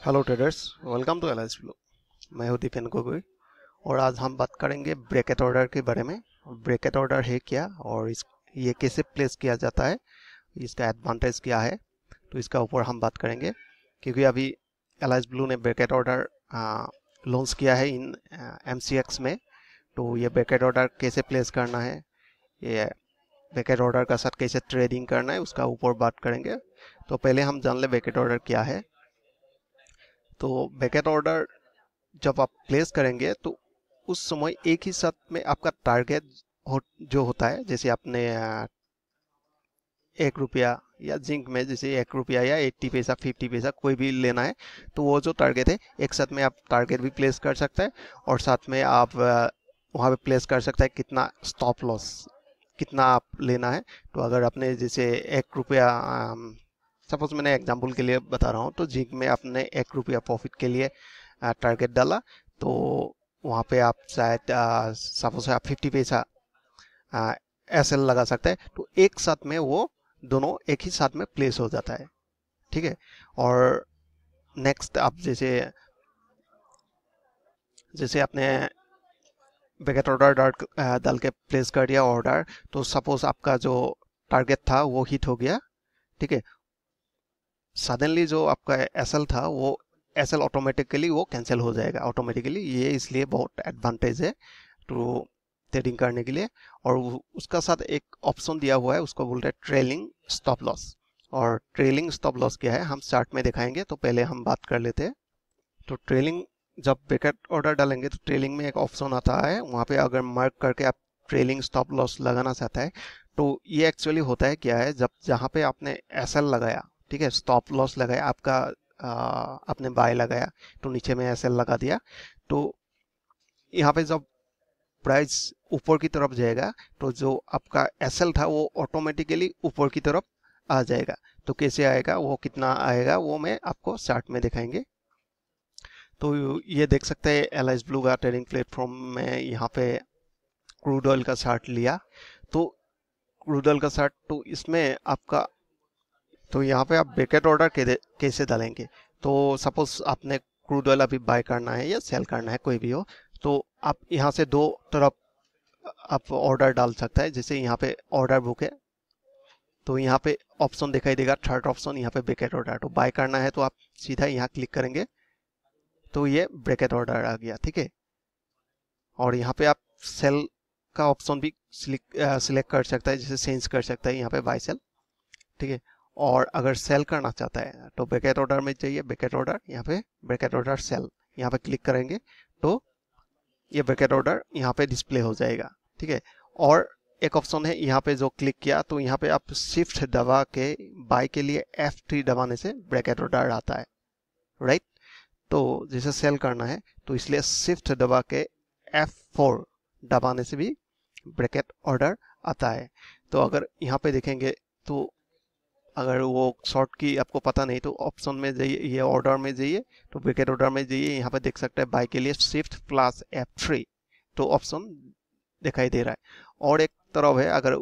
Hello traders, welcome to LIC blue. मैं हूं दीपेन गोगोई और आज हम बात करेंगे ब्रैकेट ऑर्डर के बारे में। ब्रैकेट ऑर्डर है क्या और ये कैसे प्लेस किया जाता है, इसका एडवांटेज क्या है, तो इसका ऊपर हम बात करेंगे। क्योंकि अभी एलआईसी ब्लू ने ब्रैकेट ऑर्डर लॉन्च किया है इन एमसीएक्स में। तो ये ब्रैकेट ऑर्डर कैसे प्लेस करना है, ये ब्रैकेट ऑर्डर का साथ कैसे ट्रेडिंग करना है, उसका ऊपर बात करेंगे। तो पहले हम जान ले ब्रैकेट ऑर्डर क्या है। तो ब्रैकेट ऑर्डर जब आप प्लेस करेंगे तो उस समय एक ही साथ में आपका टारगेट जो होता है, जैसे आपने 1 रुपया या जिंक में जैसे 1 रुपया या 80 पैसा 50 पैसा कोई भी लेना है, तो वो जो टारगेट है एक साथ में आप टारगेट भी प्लेस कर सकते हैं और साथ में आप वहाँ पे प्लेस कर सकते हैं कितना स्टॉप लॉस कितना आप लेना है। तो अगर आपने जैसे 1 रुपया, सपोज मैंने एग्जांपल के लिए बता रहा हूँ, तो जिंक में आपने 1 रुपया प्रॉफिट के लिए टारगेट डाला, तो वहाँ पे आप शायद सपोज आप 50 पैसा एसएल लगा सकते हैं। तो एक साथ में वो दोनों एक ही साथ में प्लेस हो जाता है, ठीक है। और नेक्स्ट आप जैसे जैसे आपने ब्रैकेट ऑर्डर डाल के प्लेस कर दिया ऑर्डर, तो सपोज आपका जो टारगेट था वो हिट हो गया, ठीक है। सडनली जो आपका एसएल था वो एसएल ऑटोमेटिकली वो कैंसिल हो जाएगा ऑटोमेटिकली। ये इसलिए बहुत एडवांटेज है तो ट्रेडिंग करने के लिए। और उसका साथ एक ऑप्शन दिया हुआ है, उसको बोलते हैं ट्रेलिंग स्टॉप लॉस। और ट्रेलिंग स्टॉप लॉस क्या है हम चार्ट में दिखाएंगे, तो पहले हम बात कर लेते हैं। तो ट्रेलिंग, जब ब्रैकेट ऑर्डर डालेंगे तो ट्रेलिंग में एक ऑप्शन आता है, वहाँ पे अगर मार्क करके आप ट्रेलिंग स्टॉप लॉस लगाना चाहता है, तो ये एक्चुअली होता है क्या है, जब जहाँ पे आपने एसएल लगाया, ठीक है, स्टॉप लॉस लगाया आपका, आपने बाय लगाया तो नीचे में एसएल लगा दिया, तो यहाँ पे जब प्राइस ऊपर की तरफ जाएगा तो जो आपका एसएल था वो ऑटोमेटिकली ऊपर की तरफ आ जाएगा। तो कैसे आएगा, वो कितना आएगा, वो मैं आपको चार्ट में दिखाएंगे। तो ये देख सकते हैं एलआईसी ब्लू का ट्रेडिंग प्लेटफॉर्म में, यहाँ पे क्रूड ऑयल का चार्ट लिया। तो क्रूड ऑयल का चार्ट, तो इसमें आपका, तो यहाँ पे आप ब्रैकेट ऑर्डर कैसे डालेंगे। तो सपोज आपने क्रूड ऑयल अभी बाय करना है या सेल करना है, कोई भी हो, तो आप यहाँ से दो तरफ आप ऑर्डर डाल सकता है। जैसे यहाँ पे ऑर्डर बुक है, तो यहाँ पे ऑप्शन दिखाई देगा, थर्ड ऑप्शन यहाँ पे ब्रैकेट ऑर्डर। तो बाय करना है तो आप सीधा यहाँ क्लिक करेंगे तो ये ब्रैकेट ऑर्डर आ गया, ठीक है। और यहाँ पे आप सेल का ऑप्शन भी सिलेक्ट कर सकता है, जैसे चेंज कर सकता है यहाँ पे बाय सेल, ठीक है। और अगर सेल करना चाहता है तो ब्रैकेट ऑर्डर में चाहिए, ब्रैकेट ऑर्डर, यहाँ पे ब्रैकेट ऑर्डर सेल, यहाँ पे क्लिक करेंगे तो ये ब्रैकेट ऑर्डर यहाँ पे डिस्प्ले हो जाएगा, ठीक है। और एक ऑप्शन है यहाँ पे जो क्लिक किया, तो यहाँ पे आप शिफ्ट दबा के बाय के लिए F3 दबाने से ब्रैकेट ऑर्डर आता है, राइट। तो जैसे सेल करना है तो इसलिए शिफ्ट दबा के F4 दबाने से भी ब्रैकेट ऑर्डर आता है। तो अगर यहाँ पे देखेंगे, तो अगर वो शॉर्ट की आपको पता नहीं तो ऑप्शन में जाइए, ये ऑर्डर में जाइए, तो ब्रैकेट ऑर्डर में जाइए, यहाँ पे देख सकते हैं बाय के लिए शिफ्ट प्लस F3, तो ऑप्शन दिखाई दे रहा है। और एक तरफ है, अगर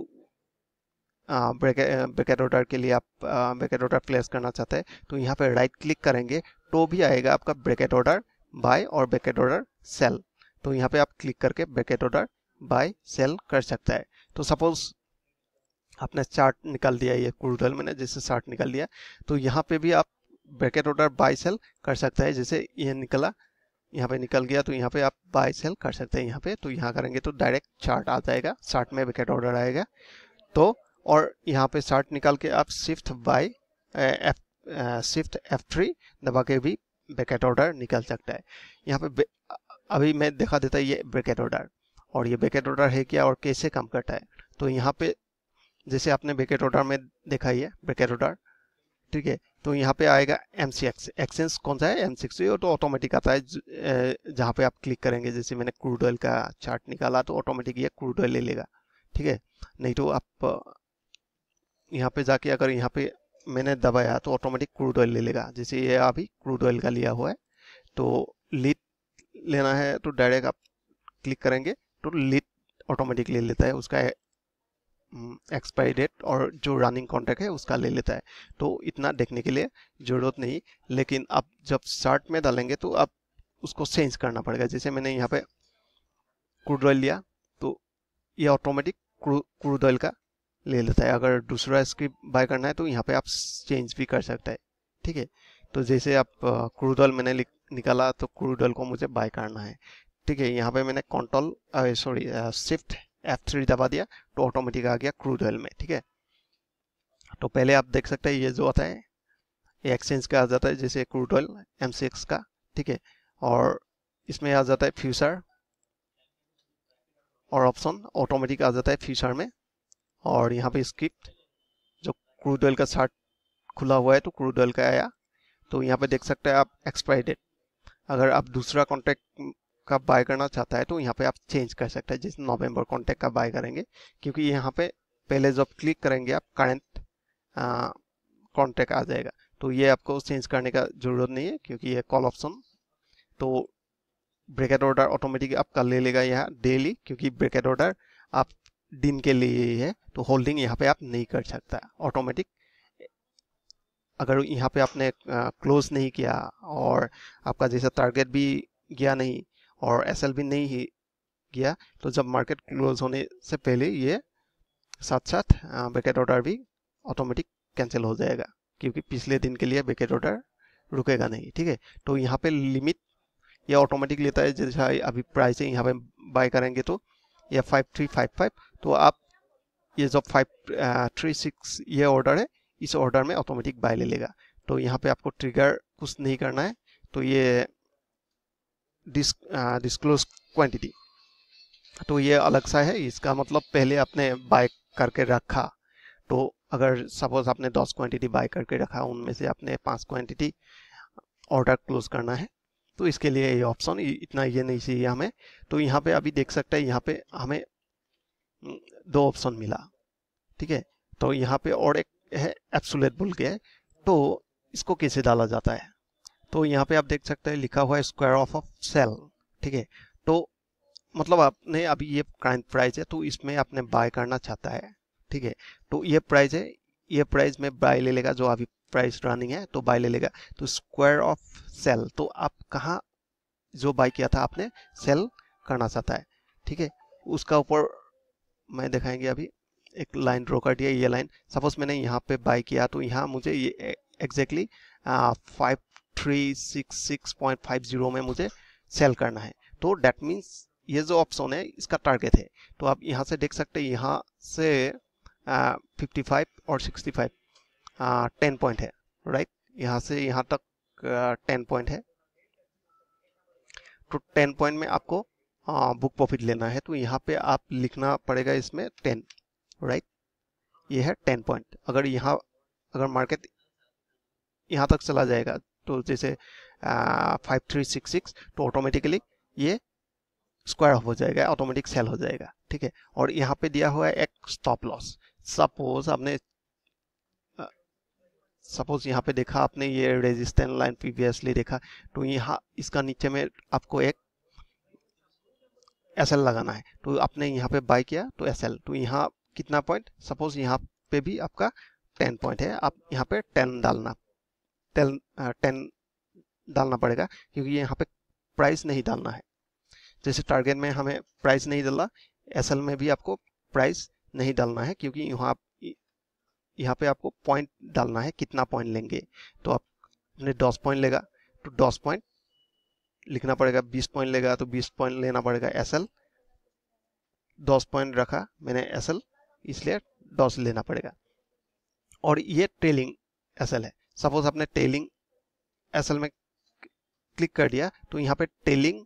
ब्रैकेट ऑर्डर के लिए आप ब्रैकेट ऑर्डर प्लेस करना चाहते हैं, तो यहाँ पे राइट क्लिक करेंगे तो भी आएगा आपका ब्रैकेट ऑर्डर बाय और ब्रैकेट ऑर्डर सेल। तो यहाँ पे आप क्लिक करके ब्रैकेट ऑर्डर बाय सेल कर सकता है। तो सपोज आपने चार्ट निकाल दिया, ये क्रूड ऑयल मैंने जैसे चार्ट निकाल दिया, तो यहाँ पे भी आप ब्रैकेट ऑर्डर बाय सेल कर सकता है। जैसे ये निकला, यहाँ पे निकल गया, तो यहाँ पे आप बाय सेल कर सकते हैं यहाँ पे। तो यहाँ करेंगे तो डायरेक्ट चार्ट आ जाएगा, चार्ट में ब्रैकेट ऑर्डर आएगा। तो और यहाँ पे चार्ट निकाल के आप शिफ्ट बाय शिफ्ट F3 दबा के भी ब्रैकेट ऑर्डर निकल सकता है। यहाँ पे अभी मैं दिखा देता ये ब्रैकेट ऑर्डर, और ये ब्रैकेट ऑर्डर है क्या और कैसे काम करता है। तो यहाँ पे जैसे आपने ब्रैकेट ऑर्डर में देखा ही है ब्रैकेट ऑर्डर, ठीक है। तो यहाँ पे आएगा MCX, एक्सचेंज कौन सा है, M6, ये तो ऑटोमेटिक आता है। जहाँ पे आप क्लिक करेंगे, जैसे मैंने क्रूड ऑयल का चार्ट निकाला तो ऑटोमेटिक ये क्रूड ऑयल ले लेगा, ठीक है। नहीं तो आप यहाँ पे जाके अगर यहाँ पे मैंने दबाया तो ऑटोमेटिक क्रूड ऑयल ले लेगा। जैसे ये अभी क्रूड ऑयल का लिया हुआ है, तो लीड लेना है तो डायरेक्ट आप क्लिक करेंगे तो लीड ऑटोमेटिक ले लेता है, उसका एक्सपायरी डेट और जो रनिंग कॉन्ट्रैक्ट है उसका ले लेता है। तो इतना देखने के लिए ज़रूरत नहीं, लेकिन आप जब चार्ट में डालेंगे तो आप उसको चेंज करना पड़ेगा। जैसे मैंने यहाँ पे क्रूड ऑयल लिया तो ये ऑटोमेटिक क्रूड ऑयल का ले लेता है। अगर दूसरा स्क्रिप्ट बाय करना है तो यहाँ पे आप चेंज भी कर सकते हैं, ठीक है। तो जैसे आप क्रूड ऑयल मैंने निकाला तो क्रूड ऑयल को मुझे बाय करना है, ठीक है। यहाँ पे मैंने शिफ्ट F3 दबा दिया तो ऑटोमेटिक आ गया क्रूड ऑयल में, ठीक है। तो पहले आप देख सकते हैं ये जो आता है ये एक्सचेंज का आ जाता है, जैसे क्रूड ऑयल MCX का, ठीक है। और इसमें आ जाता है फ्यूचर और ऑप्शन ऑटोमेटिक आ जाता है फ्यूचर में। और यहाँ पे स्क्रिप्ट जो क्रूड ऑयल का चार्ट खुला हुआ है तो क्रूड ऑयल का आया। तो यहाँ पे देख सकते हैं आप एक्सपायरी डेट। अगर आप दूसरा कॉन्ट्रैक्ट का बाय करना चाहता है तो यहाँ पे आप चेंज कर सकते हैं, जैसे नवंबर कॉन्ट्रैक्ट का बाय करेंगे, क्योंकि यहाँ पे पहले जब क्लिक करेंगे आप करंट कॉन्ट्रैक्ट आ जाएगा। तो ये आपको चेंज करने का जरूरत नहीं है क्योंकि ये कॉल ऑप्शन। तो ब्रेकेट ऑर्डर ऑटोमेटिक आपका ले लेगा यहाँ डेली, क्योंकि ब्रेकेट ऑर्डर आप दिन के लिए ही है, तो होल्डिंग यहाँ पे आप नहीं कर सकता ऑटोमेटिक। अगर यहाँ पे आपने क्लोज नहीं किया और आपका जैसा टारगेट भी गया नहीं और एसएल भी नहीं ही गया, तो जब मार्केट क्लोज होने से पहले ये साथ साथ ब्रेकेट ऑर्डर भी ऑटोमेटिक कैंसिल हो जाएगा, क्योंकि पिछले दिन के लिए ब्रेकेट ऑर्डर रुकेगा नहीं, ठीक है। तो यहाँ पे लिमिट ये ऑटोमेटिक लेता है, जैसा अभी प्राइस है यहाँ पे बाय करेंगे तो ये 5355, तो आप ये जो 536 ये ऑर्डर है, इस ऑर्डर में ऑटोमेटिक बाय ले लेगा। तो यहाँ पे आपको ट्रिगर कुछ नहीं करना है। तो ये डिस्क्लोज क्वांटिटी तो ये अलग सा है, इसका मतलब पहले आपने बाय करके रखा। तो अगर सपोज आपने 10 क्वांटिटी बाय करके रखा, उनमें से आपने 5 क्वांटिटी ऑर्डर क्लोज करना है, तो इसके लिए ये ऑप्शन इतना ये नहीं चाहिए हमें। तो यहाँ पे अभी देख सकते हैं यहाँ पे हमें 2 ऑप्शन मिला, ठीक है। तो यहाँ पे और एक है एब्सोल्यूट बोल के, तो इसको कैसे डाला जाता है, तो यहाँ पे आप देख सकते हैं लिखा हुआ है स्क्वायर ऑफ सेल, ठीक है। तो मतलब आपने अभी ये करंट प्राइस है तो इसमें आपने बाय करना चाहता है, ठीक है। तो ये प्राइस है, ये प्राइस में बाय ले लेगा, जो अभी प्राइस रनिंग है तो बाय ले लेगा। तो स्क्वायर ऑफ सेल, तो आप कहाँ जो बाय किया था आपने सेल करना चाहता है, ठीक है। उसका ऊपर मैं दिखाएंगे अभी एक लाइन ड्रॉ कर दिया। ये लाइन सपोज मैंने यहाँ पे बाय किया तो यहाँ मुझे ये एग्जैक्टली 5366.50 में मुझे सेल करना है। तो डेट मीन्स ये जो ऑप्शन है इसका टारगेट है। तो आप यहाँ से देख सकते हैं, यहाँ से 55 और 65 10 पॉइंट है, राइट। यहाँ से यहाँ तक 10 पॉइंट है। तो 10 पॉइंट में आपको बुक प्रॉफिट लेना है, तो यहाँ पे आप लिखना पड़ेगा इसमें 10, राइट। ये है 10 पॉइंट। अगर मार्केट यहाँ तक चला जाएगा तो जैसे 5366, तो ऑटोमेटिकली ये स्क्वायर ऑफ हो जाएगा, ऑटोमेटिक सेल हो जाएगा, ठीक है। और यहाँ पे दिया हुआ है एक स्टॉप लॉस। सपोज यहाँ पे देखा आपने ये रेजिस्टेंस लाइन प्रीवियसली देखा, तो यहाँ इसका नीचे में आपको एक एसएल लगाना है। तो आपने यहाँ पे बाय किया तो एसएल, तो यहाँ कितना पॉइंट, सपोज यहाँ पे भी आपका 10 पॉइंट है, आप यहाँ पे 10 डालना पड़ेगा, क्योंकि यहाँ पे प्राइस नहीं डालना है। जैसे टारगेट में हमें प्राइस नहीं डाला, एसएल में भी आपको प्राइस नहीं डालना है, क्योंकि यहाँ पे आपको पॉइंट डालना है, कितना पॉइंट लेंगे। तो आपने 10 पॉइंट लेगा तो 10 पॉइंट लिखना पड़ेगा, 20 पॉइंट लेगा तो 20 पॉइंट लेना पड़ेगा एसएल। 10 पॉइंट रखा मैंने एसएल, इसलिए 10 लेना पड़ेगा। और ये ट्रेलिंग एसएल है। सपोज आपने ट्रेलिंग एसएल में क्लिक कर दिया तो यहाँ पे ट्रेलिंग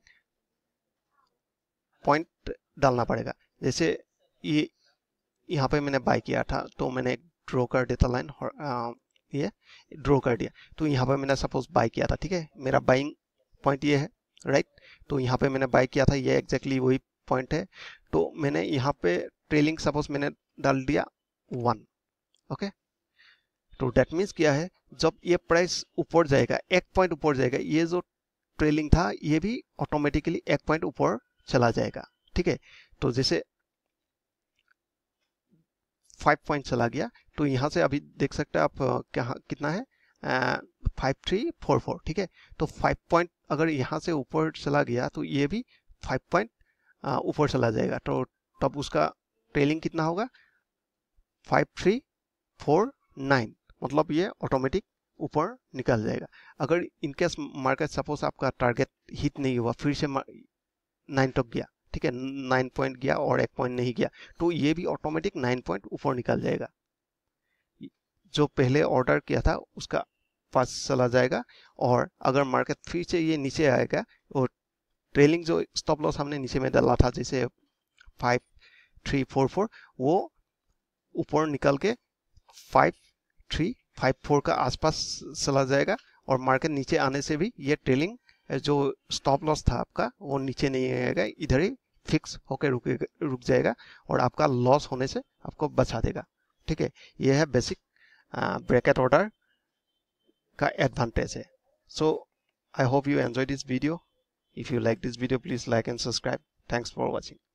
पॉइंट डालना पड़ेगा। जैसे ये यहाँ पे मैंने बाय किया था तो मैंने ड्रॉ कर देता लाइन, ये ड्रॉ कर दिया। तो यहाँ पे मैंने सपोज बाय किया था, ठीक है, मेरा बाइंग पॉइंट ये है, राइट। तो यहाँ पे मैंने बाय किया था, ये एग्जैक्टली वही पॉइंट है। तो मैंने यहाँ पे ट्रेलिंग सपोज मैंने डाल दिया 1, ओके। तो डेट मीन्स क्या है, जब ये प्राइस ऊपर जाएगा, 1 पॉइंट ऊपर जाएगा, ये जो ट्रेलिंग था ये भी ऑटोमेटिकली 1 पॉइंट ऊपर चला जाएगा, ठीक है। तो जैसे 5 पॉइंट चला गया, तो यहाँ से अभी देख सकते हैं आप क्या कितना है 5344, ठीक है। तो 5 पॉइंट अगर यहाँ से ऊपर चला गया तो ये भी 5 पॉइंट ऊपर चला जाएगा, तो तब उसका ट्रेलिंग कितना होगा 5349, मतलब ये ऑटोमेटिक ऊपर निकल जाएगा। अगर इनकेस मार्केट सपोज आपका टारगेट हिट नहीं हुआ, फिर से 9 तक गया, ठीक है, 9 पॉइंट गया और 1 पॉइंट नहीं गया, तो ये भी ऑटोमेटिक 9 पॉइंट ऊपर निकल जाएगा। जो पहले ऑर्डर किया था उसका पास चला जाएगा, और अगर मार्केट फिर से ये नीचे आएगा और ट्रेलिंग जो स्टॉप लॉस हमने नीचे में डाला था जैसे 5344, वो ऊपर निकल के 5354 का आसपास चला जाएगा, और मार्केट नीचे आने से भी ये ट्रेलिंग जो स्टॉप लॉस था आपका वो नीचे नहीं आएगा, इधर ही फिक्स होकर रुक जाएगा और आपका लॉस होने से आपको बचा देगा, ठीक है। ये है बेसिक ब्रैकेट ऑर्डर का एडवांटेज है। So I hope you enjoy this video. If you like this video please like and subscribe. Thanks for watching.